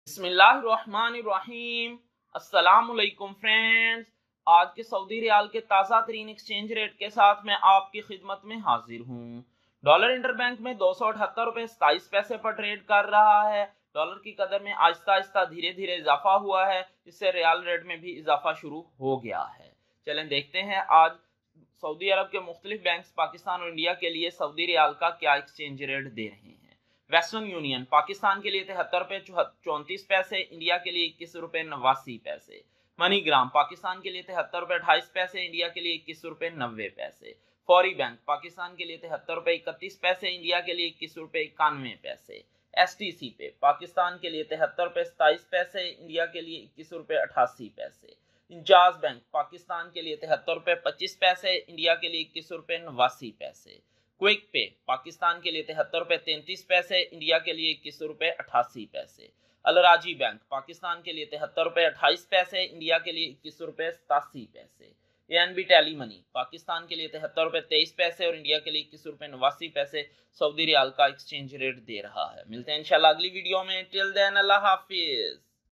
बिस्मिल्लाहिर्रहमानिर्रहीम। अस्सलामुअलैकुम फ्रेंड्स, आज के सऊदी रियाल के ताज़ा तरीन एक्सचेंज रेट के साथ मैं आपकी खिदमत में हाजिर हूँ। डॉलर इंटरबैंक में 278 रुपये 27 पैसे पर ट्रेड कर रहा है। डॉलर की कदर में आहिस्ता आहिस्ता धीरे धीरे इजाफा हुआ है, इससे रियाल रेट में भी इजाफा शुरू हो गया है। चलें देखते हैं आज सऊदी अरब के मुख्तलिफ बैंक पाकिस्तान और इंडिया के लिए सऊदी रियाल का क्या एक्सचेंज रेट दे रहे हैं। वेस्टर्न यूनियन पाकिस्तान के लिए 73 रुपये 34 पैसे, इंडिया के लिए 21 रुपये 89 पैसे। मनीग्राम पाकिस्तान के लिए 73 रुपये 28 पैसे, इंडिया के लिए 21 रुपये 90 पैसे। फौरी बैंक पाकिस्तान के लिए 73 रुपये 31 पैसे, इंडिया के लिए 21 रुपये 91 पैसे। STC पे पाकिस्तान के लिए 73 रुपये 27 पैसे, इंडिया के लिए 21 रुपये 88 पैसे। इंजाज बैंक पाकिस्तान के लिए 73 रुपये 25 पैसे, इंडिया के लिए 21 रुपये 89 पैसे। क्विक पे पाकिस्तान के लिए 73 रुपये 33 पैसे, इंडिया के लिए 21 रुपये 88 पैसे। अलराजी बैंक पाकिस्तान के लिए 73 रुपये 28 पैसे, इंडिया के लिए 21 रुपये 87 पैसे। ANB टेली मनी पाकिस्तान के लिए 73 रुपये 23 पैसे और इंडिया के लिए 21 रुपये 89 पैसे सऊदी रियाल का एक्सचेंज रेट दे रहा है। मिलते हैं इंशाल्लाह अगली वीडियो में। टिल देन अल्लाह हाफिज।